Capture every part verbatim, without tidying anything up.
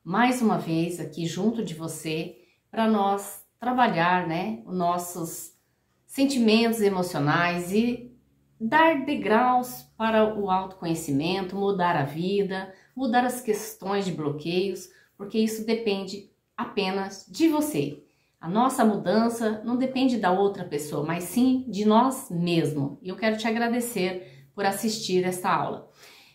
mais uma vez aqui junto de você para nós trabalhar, né, os nossos sentimentos emocionais e dar degraus para o autoconhecimento, mudar a vida, mudar as questões de bloqueios, porque isso depende apenas de você. A nossa mudança não depende da outra pessoa, mas sim de nós mesmos. E eu quero te agradecer por assistir esta aula.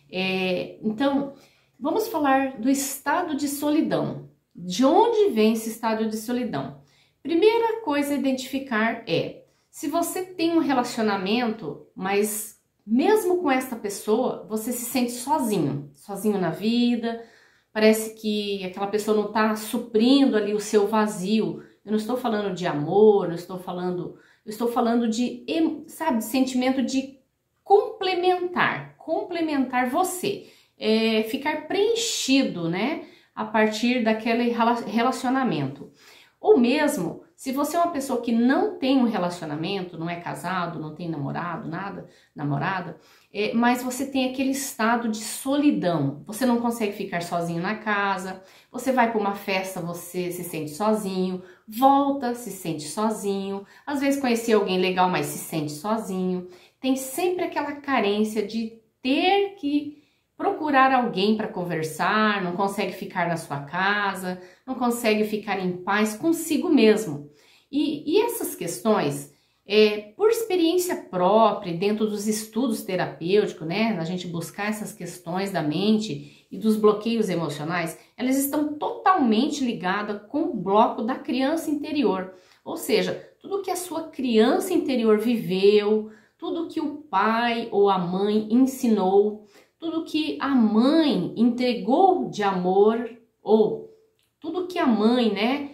É, então, vamos falar do estado de solidão. De onde vem esse estado de solidão? Primeira coisa a identificar é, se você tem um relacionamento, mas mesmo com esta pessoa, você se sente sozinho, sozinho na vida, parece que aquela pessoa não está suprindo ali o seu vazio. Eu não estou falando de amor, não estou falando, eu estou falando de, sabe, de sentimento de complementar, complementar você, é, ficar preenchido, né, a partir daquele relacionamento. Ou mesmo, se você é uma pessoa que não tem um relacionamento, não é casado, não tem namorado, nada, namorada, é, mas você tem aquele estado de solidão, você não consegue ficar sozinho na casa, você vai para uma festa, você se sente sozinho, volta, se sente sozinho, às vezes conhecer alguém legal, mas se sente sozinho, tem sempre aquela carência de ter que procurar alguém para conversar, não consegue ficar na sua casa, não consegue ficar em paz consigo mesmo. E, e essas questões, é, por experiência própria, dentro dos estudos terapêuticos, né, a gente buscar essas questões da mente e dos bloqueios emocionais, elas estão totalmente ligadas com o bloco da criança interior. Ou seja, tudo que a sua criança interior viveu, tudo que o pai ou a mãe ensinou, tudo que a mãe entregou de amor, ou tudo que a mãe, né,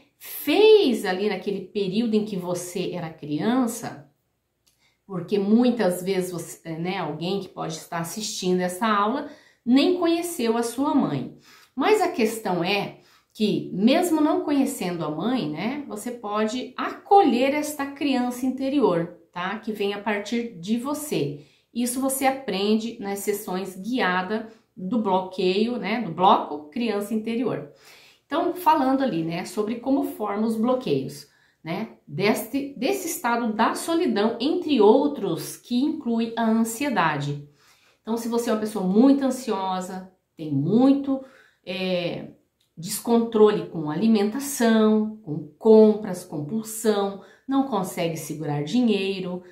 fez ali naquele período em que você era criança, porque muitas vezes você, né, alguém que pode estar assistindo essa aula nem conheceu a sua mãe. Mas a questão é que, mesmo não conhecendo a mãe, né, você pode acolher esta criança interior, tá, que vem a partir de você. Isso você aprende nas sessões guiadas do bloqueio, né, do bloco criança interior. Então, falando ali, né, sobre como formam os bloqueios, né, deste, desse estado da solidão, entre outros, que inclui a ansiedade. Então, se você é uma pessoa muito ansiosa, tem muito é, descontrole com alimentação, com compras, compulsão, não consegue segurar dinheiro,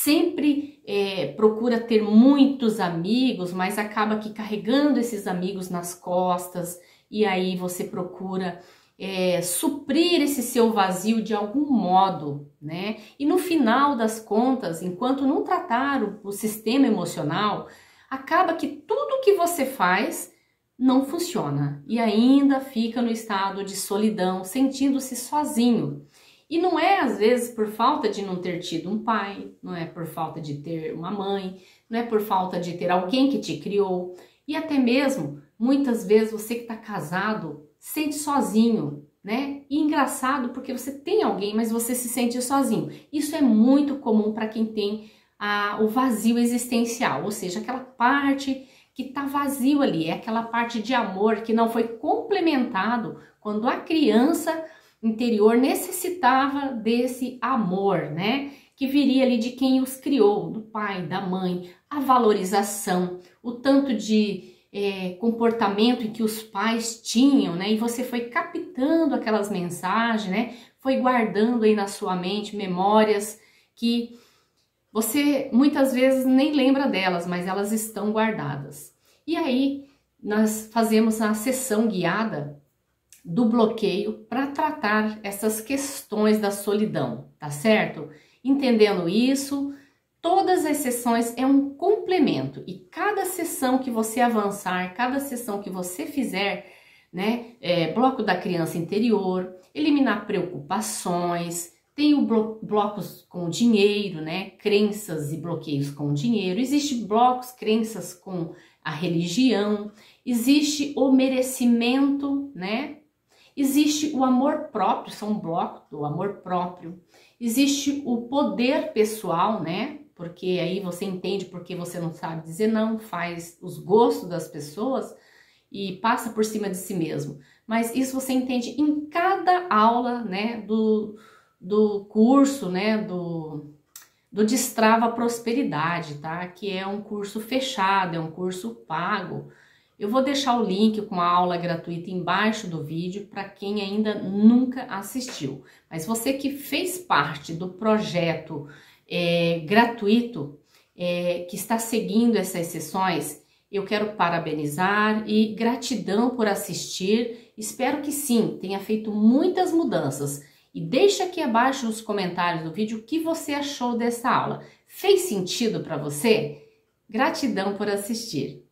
sempre é, procura ter muitos amigos, mas acaba aqui carregando esses amigos nas costas, e aí você procura é, suprir esse seu vazio de algum modo, né? E no final das contas, enquanto não tratar o, o sistema emocional, acaba que tudo que você faz não funciona e ainda fica no estado de solidão, sentindo-se sozinho. E não é às vezes por falta de não ter tido um pai, não é por falta de ter uma mãe, não é por falta de ter alguém que te criou. E até mesmo, muitas vezes você que está casado, sente sozinho, né? E engraçado porque você tem alguém, mas você se sente sozinho. Isso é muito comum para quem tem a, o vazio existencial, ou seja, aquela parte que está vazio ali, é aquela parte de amor que não foi complementado quando a criança interior necessitava desse amor, né? Que viria ali de quem os criou, do pai, da mãe, a valorização, o tanto de é, comportamento que os pais tinham, né? E você foi captando aquelas mensagens, né? Foi guardando aí na sua mente memórias que você muitas vezes nem lembra delas, mas elas estão guardadas. E aí nós fazemos a sessão guiada do bloqueio para tratar essas questões da solidão, tá certo? Entendendo isso, todas as sessões é um complemento e cada sessão que você avançar, cada sessão que você fizer, né, é, bloco da criança interior, eliminar preocupações, tem o blo blocos com dinheiro, né, crenças e bloqueios com dinheiro, existe blocos, crenças com a religião, existe o merecimento, né, existe o amor próprio, são blocos do amor próprio. Existe o poder pessoal, né? Porque aí você entende porque você não sabe dizer não, faz os gostos das pessoas e passa por cima de si mesmo. mas isso você entende em cada aula, né, do, do curso, né, do, do Destrava Prosperidade, tá? Que é um curso fechado, é um curso pago. Eu vou deixar o link com a aula gratuita embaixo do vídeo para quem ainda nunca assistiu. Mas você que fez parte do projeto é, gratuito, é, que está seguindo essas sessões, eu quero parabenizar e gratidão por assistir. Espero que sim, tenha feito muitas mudanças. E deixa aqui abaixo nos comentários do vídeo o que você achou dessa aula. Fez sentido para você? Gratidão por assistir.